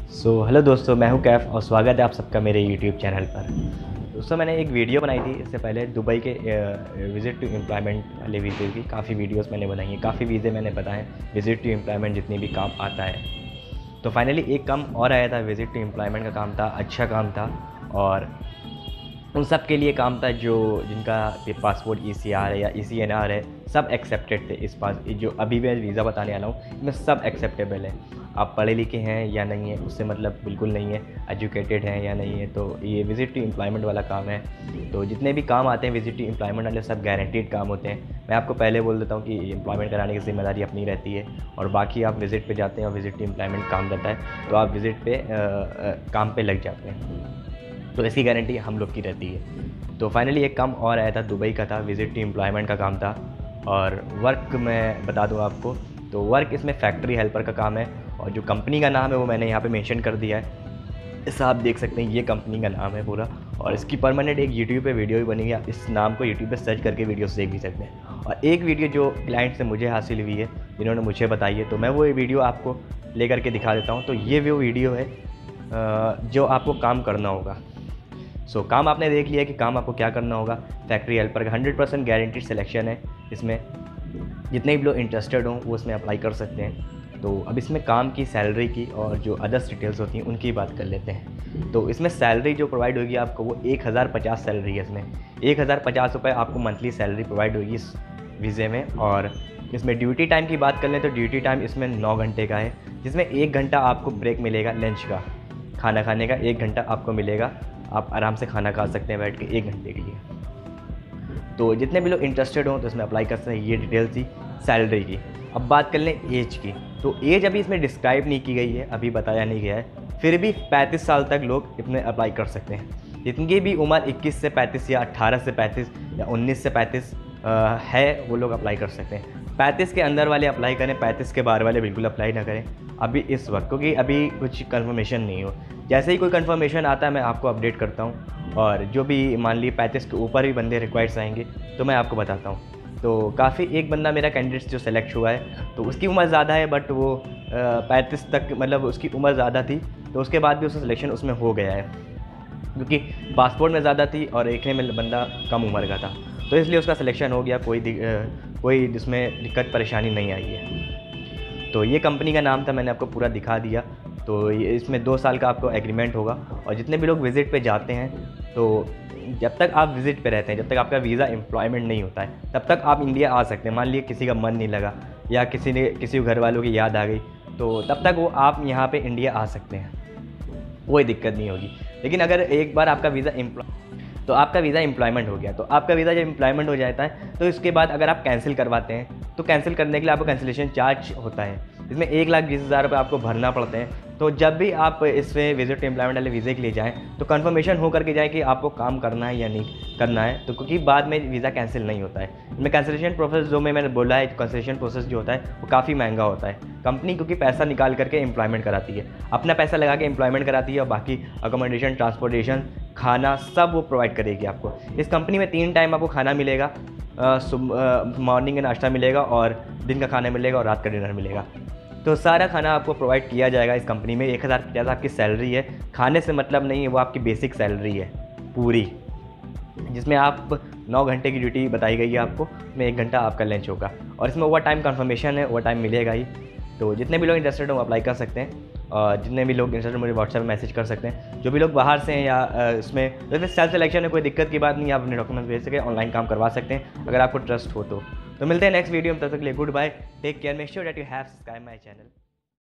Hello दोस्तों, मैं हूं कैफ और स्वागत है आप सबका मेरे यूट्यूब चैनल पर। दोस्तों, मैंने एक वीडियो बनाई थी इससे पहले दुबई के विज़िट टू एम्प्लॉयमेंट वाले वीज़े की। काफ़ी वीडियोस मैंने बनाई हैं, काफ़ी वीज़े मैंने बताए विज़िट टू एम्प्लॉयमेंट जितनी भी काम आता है। तो फाइनली एक काम और आया था, विज़िट टू एम्प्लॉयमेंट का काम था, अच्छा काम था। और उन सब के लिए काम था जो जिनका पासपोर्ट ECR है या ECNR है, सब एक्सेप्टेड थे। इस पास जो अभी मैं वीज़ा बताने वाला हूँ इसमें सब एक्सेप्टेबल है। आप पढ़े लिखे हैं या नहीं है उससे मतलब बिल्कुल नहीं है, एजुकेटेड हैं या नहीं है। तो ये विज़िट टू एम्प्लॉयमेंट वाला काम है। तो जितने भी काम आते हैं विज़िट टू एम्प्लॉयमेंट वाले सब गारंटीड काम होते हैं। मैं आपको पहले बोल देता हूँ कि एम्प्लॉयमेंट कराने की ज़िम्मेदारी अपनी रहती है, और बाकी आप विज़िट पे जाते हैं और विज़िट टू एम्प्लॉयमेंट काम रहता है तो आप विज़िट पे काम पे लग जाते हैं। तो इसकी गारंटी हम लोग की रहती है। तो फाइनली एक काम और आया था, दुबई का था, विज़िट टू एम्प्लॉयमेंट का काम था। और वर्क मैं बता दूं आपको, तो वर्क इसमें फैक्ट्री हेल्पर का काम है। और जो कंपनी का नाम है वो मैंने यहाँ पे मेंशन कर दिया है। इस आप देख सकते हैं, ये कंपनी का नाम है पूरा। और इसकी परमानेंट एक यूट्यूब पे वीडियो भी बनी है, आप इस नाम को यूट्यूब पे सर्च करके वीडियोस देख भी सकते हैं। और एक वीडियो जो क्लाइंट से मुझे हासिल हुई है, जिन्होंने मुझे बताई है, तो मैं वो वीडियो आपको ले करके दिखा देता हूँ। तो ये वो वीडियो है जो आपको काम करना होगा। काम आपने देख लिया कि काम आपको क्या करना होगा। फैक्ट्री हेल्पर का 100% गारंटीड सिलेक्शन है। इसमें जितने भी लोग इंटरेस्टेड हों वो इसमें अप्लाई कर सकते हैं। तो अब इसमें काम की सैलरी की और जो अदर्स डिटेल्स होती हैं उनकी बात कर लेते हैं। तो इसमें सैलरी जो प्रोवाइड होगी आपको वो 1050 सैलरी है। इसमें 1050 रुपये आपको मंथली सैलरी प्रोवाइड होगी इस वीज़े में। और इसमें ड्यूटी टाइम की बात कर लें तो ड्यूटी टाइम इसमें 9 घंटे का है, जिसमें 1 घंटा आपको ब्रेक मिलेगा लंच का, खाना खाने का 1 घंटा आपको मिलेगा। आप आराम से खाना खा सकते हैं बैठ के 1 घंटे के लिए। तो जितने भी लोग इंटरेस्टेड हों तो इसमें अप्लाई कर सकते हैं। ये डिटेल्स थी सैलरी की। अब बात कर लें एज की, तो एज अभी इसमें डिस्क्राइब नहीं की गई है, अभी बताया नहीं गया है। फिर भी 35 साल तक लोग इसमें अप्लाई कर सकते हैं। जिनकी भी उम्र 21 से 35 या 18 से 35 या 19 से 35 है, वो लोग अप्लाई कर सकते हैं। 35 के अंदर वाले अप्लाई करें, 35 के बाहर वाले बिल्कुल अप्लाई ना करें अभी इस वक्त, क्योंकि अभी कुछ कंफर्मेशन नहीं हो। जैसे ही कोई कंफर्मेशन आता है मैं आपको अपडेट करता हूँ। और जो भी मान ली 35 के ऊपर भी बंदे रिक्वायर्ड्स आएंगे तो मैं आपको बताता हूँ। तो काफ़ी एक बंदा मेरा कैंडिडेट जो सेलेक्ट हुआ है तो उसकी उम्र ज़्यादा है, बट वो 35 तक मतलब उसकी उम्र ज़्यादा थी, तो उसके बाद भी उसका सिलेक्शन उसमें हो गया है, क्योंकि पासपोर्ट में ज़्यादा थी और देखने में बंदा कम उम्र का था, तो इसलिए उसका सिलेक्शन हो गया। कोई जिसमें दिक्कत परेशानी नहीं आई है। तो ये कंपनी का नाम था, मैंने आपको पूरा दिखा दिया। तो ये इसमें 2 साल का आपको एग्रीमेंट होगा। और जितने भी लोग विज़िट पे जाते हैं, तो जब तक आप विज़िट पे रहते हैं, जब तक आपका वीज़ा एम्प्लॉयमेंट नहीं होता है, तब तक आप इंडिया आ सकते हैं। मान लीजिए किसी का मन नहीं लगा या किसी घर वालों की याद आ गई, तो तब तक वो आप यहाँ पे इंडिया आ सकते हैं, कोई दिक्कत नहीं होगी। लेकिन अगर एक बार आपका वीज़ा एम्प्लॉयमेंट हो गया, तो आपका वीज़ा जब एम्प्लॉयमेंट हो जाता है तो इसके बाद अगर आप कैंसिल करवाते हैं तो कैंसिल करने के लिए आपको कैंसिलेशन चार्ज होता है। इसमें 1,20,000 रुपये आपको भरना पड़ते हैं। तो जब भी आप इसमें विज़िट टू एम्प्लॉयमेंट वाले वीज़े के लिए जाएँ तो कन्फर्मेशन हो करके जाएँ कि आपको काम करना है या नहीं करना है, तो क्योंकि बाद में वीज़ा कैंसिल नहीं होता है। इसमें कैंसिलेशन प्रोसेस जो मैंने बोला है, कैंसिलेशन प्रोसेस जो होता है वो काफ़ी महंगा होता है। कंपनी क्योंकि पैसा निकाल करके एम्प्लॉयमेंट कराती है, अपना पैसा लगा के एम्प्लॉयमेंट कराती है, और बाकी अकोमोडेशन, ट्रांसपोर्टेशन, खाना सब वो प्रोवाइड करेगी आपको। इस कंपनी में 3 टाइम आपको खाना मिलेगा, मॉर्निंग का नाश्ता मिलेगा और दिन का खाना मिलेगा और रात का डिनर मिलेगा। तो सारा खाना आपको प्रोवाइड किया जाएगा इस कंपनी में। 1050 आपकी सैलरी है, खाने से मतलब नहीं है, वो आपकी बेसिक सैलरी है पूरी, जिसमें आप 9 घंटे की ड्यूटी बताई गई है आपको, उसमें 1 घंटा आपका लंच होगा। और इसमें ओवर टाइम कन्फर्मेशन है, ओवर टाइम मिलेगा ही। तो जितने भी लोग इंटरेस्टेड हो अप्लाई कर सकते हैं, और जितने भी लोग इंटरेस्टेड मुझे व्हाट्सएप में मैसेज कर सकते हैं। जो भी लोग बाहर से हैं या इसमें वैसे सेल्फ सिलेक्शन में कोई दिक्कत की बात नहीं है, आप अपने डॉक्यूमेंट्स भेज सके, ऑनलाइन काम करवा सकते हैं अगर आपको ट्रस्ट हो तो। मिलते हैं नेक्स्ट वीडियो में, तब तक के लिए good bye, take care, make sure that you have subscribe my channel.